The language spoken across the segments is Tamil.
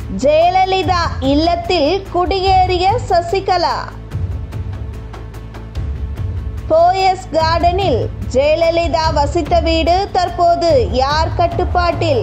ஜெயலலிதா இல்லத்தில் குடியேறிய சசிகலா. போயஸ் கார்டனில் ஜெயலலிதா வசித்த வீடு தற்போது யார் கட்டுப்பாட்டில்?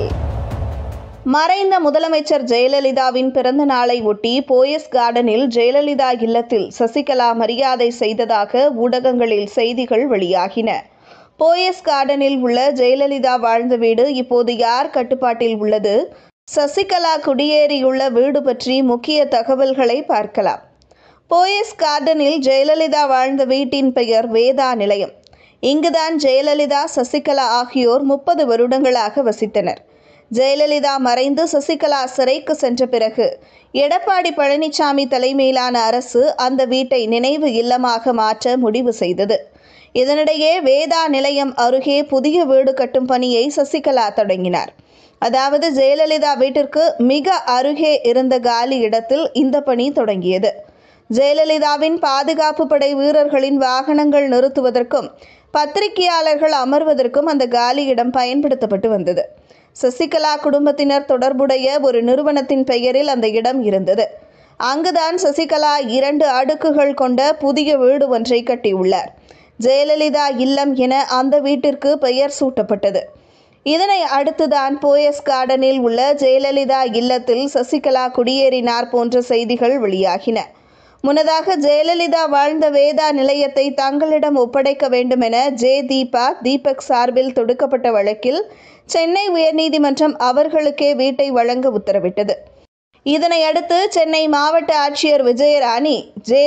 மறைந்த முதலமைச்சர் ஜெயலலிதாவின் பிறந்த நாளை ஒட்டி போயஸ் கார்டனில் ஜெயலலிதா இல்லத்தில் சசிகலா மரியாதை செய்ததாக ஊடகங்களில் செய்திகள் வெளியாகின. போயஸ் கார்டனில் உள்ள ஜெயலலிதா வாழ்ந்த வீடு இப்போது யார் கட்டுப்பாட்டில் உள்ளது? சசிகலா குடியேறியுள்ள வீடு பற்றி முக்கிய தகவல்களை பார்க்கலாம். போயஸ் கார்டனில் ஜெயலலிதா வாழ்ந்த வீட்டின் பெயர் வேதா நிலையம். இங்குதான் ஜெயலலிதா, சசிகலா ஆகியோர் 30 வருடங்களாக வசித்தனர். ஜெயலலிதா மறைந்து சசிகலா சிறைக்கு சென்ற பிறகு எடப்பாடி பழனிசாமி தலைமையிலான அரசு அந்த வீட்டை நினைவு இல்லமாக மாற்ற முடிவு செய்தது. இதனிடையே வேதா நிலையம் அருகே புதிய வீடு கட்டும் பணியை சசிகலா தொடங்கினார். அதாவது ஜெயலலிதா வீட்டிற்கு மிக அருகே இருந்த காலி இடத்தில் இந்த பணி தொடங்கியது. ஜெயலலிதாவின் பாதுகாப்பு படை வீரர்களின் வாகனங்கள் நிறுத்துவதற்கும் பத்திரிகையாளர்கள் அமர்வதற்கும் அந்த காலி இடம் பயன்படுத்தப்பட்டு வந்தது. சசிகலா குடும்பத்தினர் தொடர்புடைய ஒரு நிறுவனத்தின் பெயரில் அந்த இடம் இருந்தது. அங்குதான் சசிகலா 2 அடுக்குகள் கொண்ட புதிய வீடு ஒன்றை கட்டியுள்ளார். ஜெயலலிதா இல்லம் என அந்த வீட்டிற்கு பெயர் சூட்டப்பட்டது. இதனை அடுத்துதான் போயஸ் கார்டனில் உள்ள ஜெயலலிதா இல்லத்தில் சசிகலா குடியேறினார் போன்ற செய்திகள் வெளியாகின. முன்னதாக ஜெயலலிதா வாழ்ந்த வேதா நிலையத்தை தங்களிடம் ஒப்படைக்க வேண்டும் என தீபக் சார்பில் தொடுக்கப்பட்ட வழக்கில் சென்னை உயர்நீதிமன்றம் அவர்களுக்கே வீட்டை வழங்க உத்தரவிட்டது. இதனை அடுத்து சென்னை மாவட்ட ஆட்சியர் விஜயராணி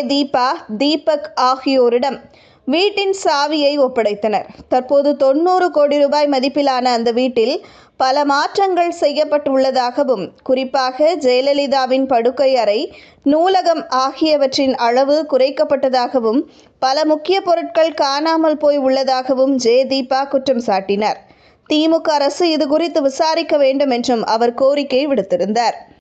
தீபக் ஆகியோரிடம் வீட்டின் சாவியை ஒப்படைத்தனர். தற்போது 90 கோடி ரூபாய் மதிப்பிலான அந்த வீட்டில் பல மாற்றங்கள் செய்யப்பட்டுள்ளதாகவும், குறிப்பாக ஜெயலலிதாவின் படுக்கை அறை, நூலகம் ஆகியவற்றின் அளவு குறைக்கப்பட்டதாகவும், பல முக்கிய பொருட்கள் காணாமல் போய் உள்ளதாகவும் தீபா குற்றம் சாட்டினார். திமுக அரசு இது குறித்து விசாரிக்க வேண்டும் என்றும் அவர் கோரிக்கை விடுத்திருந்தார்.